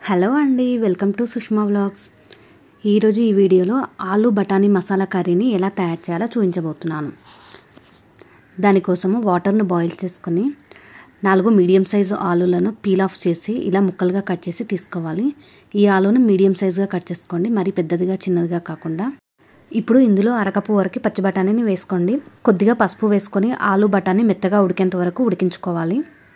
Hello అండి, welcome to Sushma vlogs. ఈరోజు ఈ వీడియోలో ఆలు బఠానీ మసాలా కర్రీని ఎలా తయారు చేయాలో చూపించబోతున్నాను. దానికోసము వాటర్ను బాయిల్ చేసుకొని 4 మీడియం సైజు ఆలూలను పీల్ ఆఫ్ చేసి ఇలా ముక్కలుగా కట్ చేసి తీసుకోవాలి. ఈ ఆలూను మీడియం సైజుగా కట్ చేసుకోండి, మరి పెద్దదిగా చిన్నదిగా కాకుండా. ఇప్పుడు ఇందులో అరకప్పు వరకు పచ్చి బఠానీని వేసుకోండి. కొద్దిగా పసుపు వేసుకొని ఆలు బఠానీ మెత్తగా ఉడికేంత వరకు ఉడికించుకోవాలి.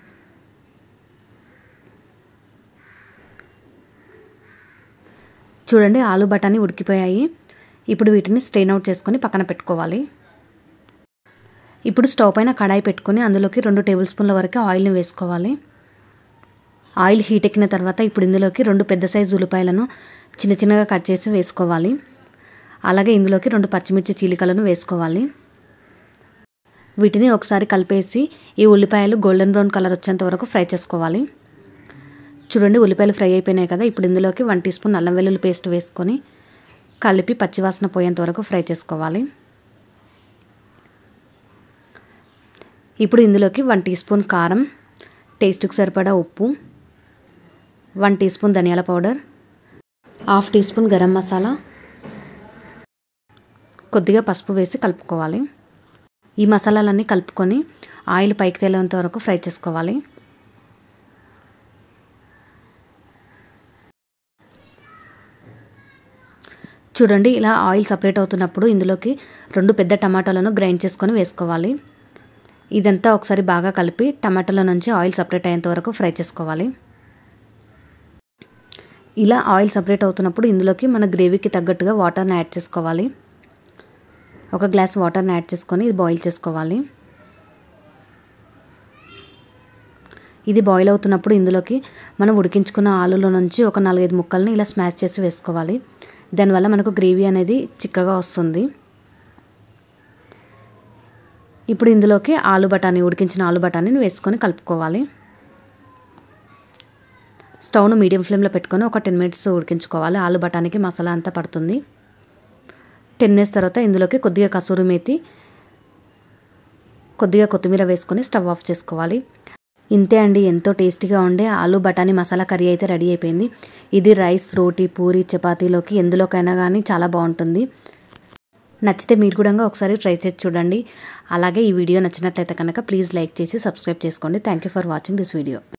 చూడండి, ఆలు బఠానీ ఉడికిపోయాయి. ఇప్పుడు వీటిని స్ట్రెయిన్ అవుట్ చేసుకొని పక్కన పెట్టుకోవాలి. ఇప్పుడు స్టవ్ పైన కడాయి పెట్టుకొని అందులోకి 2 టేబుల్ స్పూన్ల వరకు ఆయిల్ని వేసుకోవాలి. ఆయిల్ హీట్ ఎక్కిన తర్వాత ఇప్పుడు ఇందులోకి 2 పెద్ద సైజు ఉల్లిపాయలను చిన్న చిన్నగా కట్ చేసి వేసుకోవాలి. అలాగే ఇందులోకి 2 పచ్చిమిర్చి చీలికలను వేసుకోవాలి. వీటిని ఒకసారి కలిపేసి ఈ ఉల్లిపాయలు గోల్డెన్ బ్రౌన్ కలర్ వచ్చేంత వరకు ఫ్రై చేసుకోవాలి. చూడండి, ఉల్లిపాయలు ఫ్రై అయిపోయినాయి కదా. ఇప్పుడు ఇందులోకి 1 టీ స్పూన్ అల్లం వెల్లుల్లి పేస్ట్ వేసుకొని కలిపి పచ్చివాసన పోయేంత వరకు ఫ్రై చేసుకోవాలి. ఇప్పుడు ఇందులోకి 1 టీ స్పూన్ కారం, టేస్ట్కి సరిపడా ఉప్పు, 1 టీ స్పూన్ ధనియాల powder, 1/2 teaspoon garam masala, కొద్దిగా పసుపు వేసి కలుపుకోవాలి. ఈ మసాలాలన్నీ కలుపుకొని ఆయిల్ పైకి తేలేంత వరకు ఫ్రై చేసుకోవాలి. చూడండి, ఇలా ఆయిల్ సపరేట్ అవుతున్నప్పుడు ఇందులోకి 2 పెద్ద టమాటాలను గ్రైండ్ చేసుకొని వేసుకోవాలి. ఇదంతా ఒకసారి బాగా కలిపి టమాటాల నుంచి ఆయిల్ సపరేట్ అయ్యేంత వరకు ఫ్రై చేసుకోవాలి. ఇలా ఆయిల్ సపరేట్ అవుతున్నప్పుడు ఇందులోకి మన గ్రేవీకి తగ్గట్టుగా వాటర్ని యాడ్ చేసుకోవాలి. 1 గ్లాస్ వాటర్ని యాడ్ చేసుకొని ఇది బాయిల్ చేసుకోవాలి. ఇది బాయిల్ అవుతున్నప్పుడు ఇందులోకి మనం ఉడికించుకున్న ఆలులో నుంచి ఒక 4-5 ముక్కల్ని ఇలా స్మాష్ చేసి వేసుకోవాలి. దానివల్ల మనకు గ్రేవీ అనేది చిక్కగా వస్తుంది. ఇప్పుడు ఇందులోకి ఉడికించిన ఆలు బఠానీని వేసుకొని కలుపుకోవాలి. స్టవ్ను మీడియం ఫ్లేమ్లో పెట్టుకొని ఒక 10 మినిట్స్ ఉడికించుకోవాలి. ఆలు బఠానీకి మసాలా అంతా పడుతుంది. 10 మినిట్స్ తర్వాత ఇందులోకి కొద్దిగా కసూరి మేతి, కొద్దిగా కొత్తిమీర వేసుకొని స్టవ్ ఆఫ్ చేసుకోవాలి. ఇంతే అండి, ఎంతో టేస్టీగా ఉండే ఆలు బఠానీ మసాలా కర్రీ అయితే రెడీ అయిపోయింది. ఇది రైస్, రోటీ, పూరి, చపాతీలోకి ఎందులోకైనా కానీ చాలా బాగుంటుంది. నచ్చితే మీరు కూడా ఒకసారి ట్రై చేసి చూడండి. అలాగే ఈ వీడియో నచ్చినట్లయితే కనుక ప్లీజ్ లైక్ చేసి సబ్స్క్రైబ్ చేసుకోండి. Thank you for watching this video.